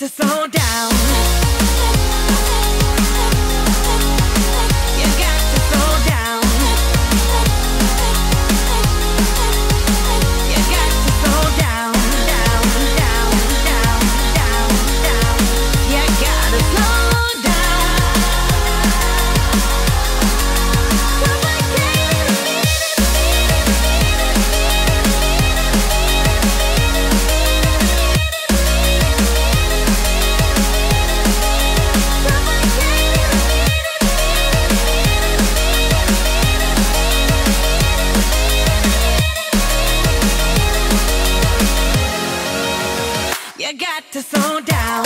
to slow down. You got to slow down. You got to slow down, down, down, down, down, down. You gotta slow down. You got to slow down.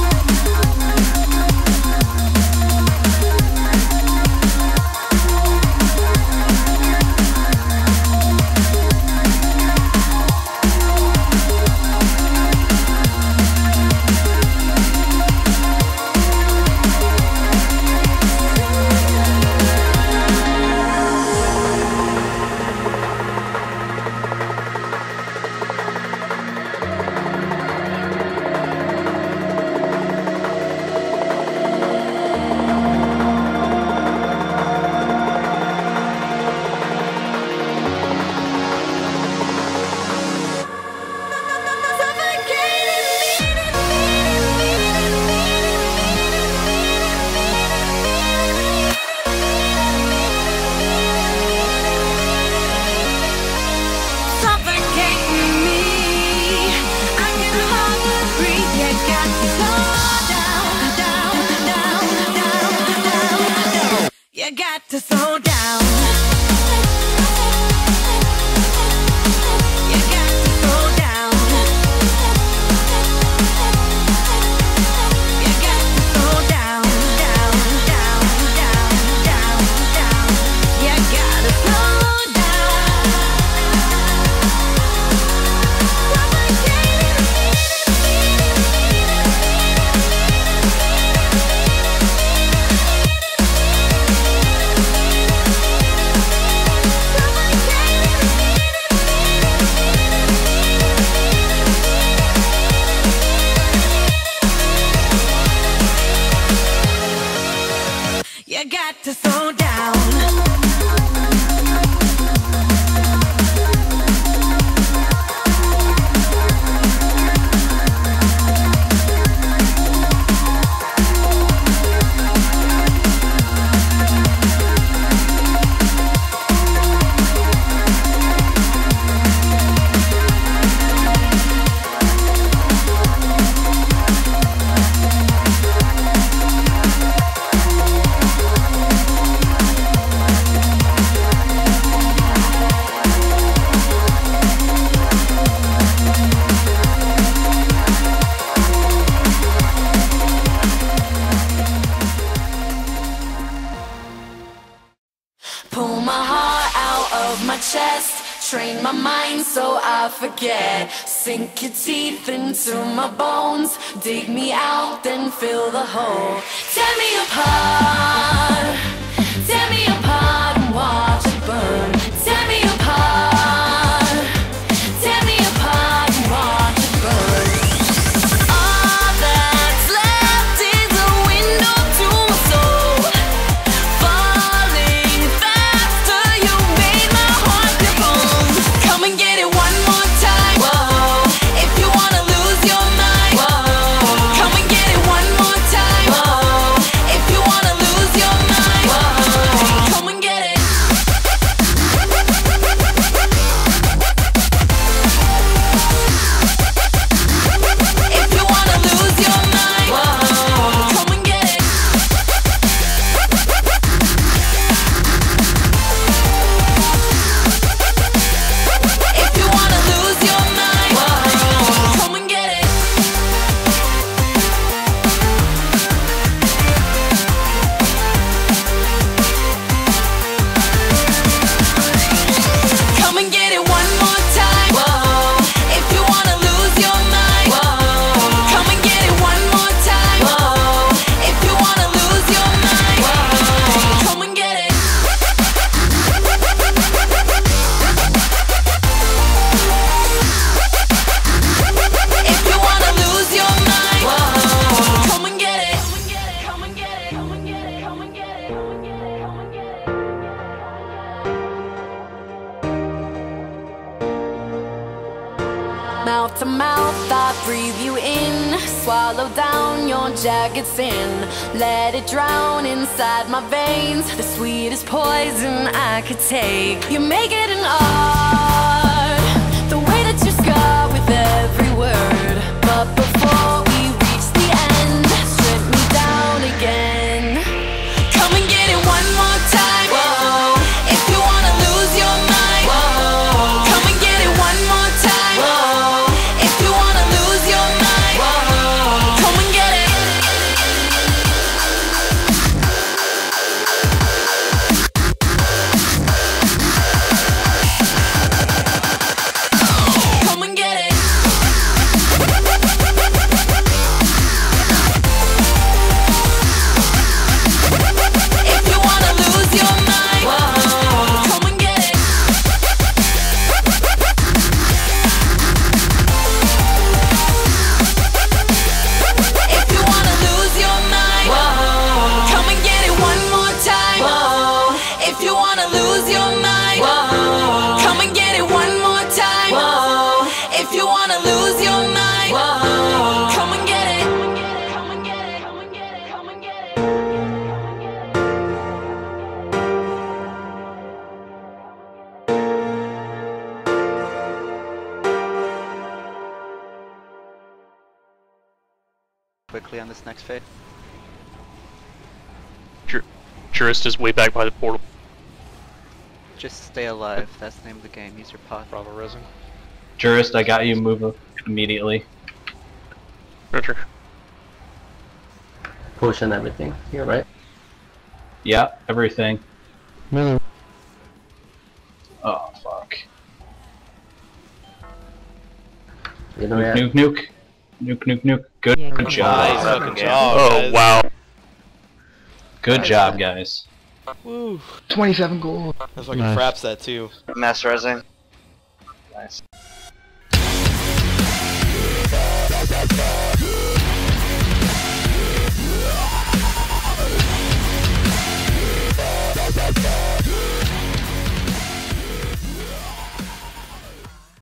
You got to slow down. You got to slow down. You got to slow down, down, down, down, down, down. You gotta slow down. You got to slow down. Pull my heart out of my chest, train my mind so I forget. Sink your teeth into my bones, dig me out, then fill the hole. Tear me apart, and watch it burn. Tear me apart, and watch it burn. All that's left is a window to my soul. Falling faster, you made my heart your bones. Come and get it one more time. Whoa. If you wanna lose your mind. Whoa. Come and get it one more time. Whoa. If you wanna lose your Mouth to mouth, I breathe you in. Swallow down your jagged sin. Let it drown inside my veins. The sweetest poison I could take. You make it an art, the way that you scar with every word. But before we reach the end, strip me down again. Come and get it one more time. Whoa. If you wanna lose your mind. Whoa. Come and get it one more time. Whoa. If you wanna lose your mind. Whoa. Come and get it. Come and get it. If you wanna lose your mind. Whoa. Come and get it. If you wanna lose your mind. Whoa. Come and get it one more time. Whoa. If you wanna lose your mind. Whoa. Come and get it one more time. Whoa. If you wanna lose your mind. Whoa. Come and get it. Come and get it. Come and get it. Come and get it. Quickly on this next phase. Jurist is way back by the portal. Just stay alive. That's the name of the game. Use your pot. Bravo resin. Jurist, I got you. Move immediately. Roger. Potion everything here, right? Yeah, everything. Miller. Oh fuck. You know, Nuke, nuke, nuke, nuke, nuke. Good, Yeah, good good job. Nice fucking Good job. Oh guys. wow. Good Nice, job, man. guys. Woo. 27 gold. That's fucking Nice. fraps that too. Mass resing. Nice.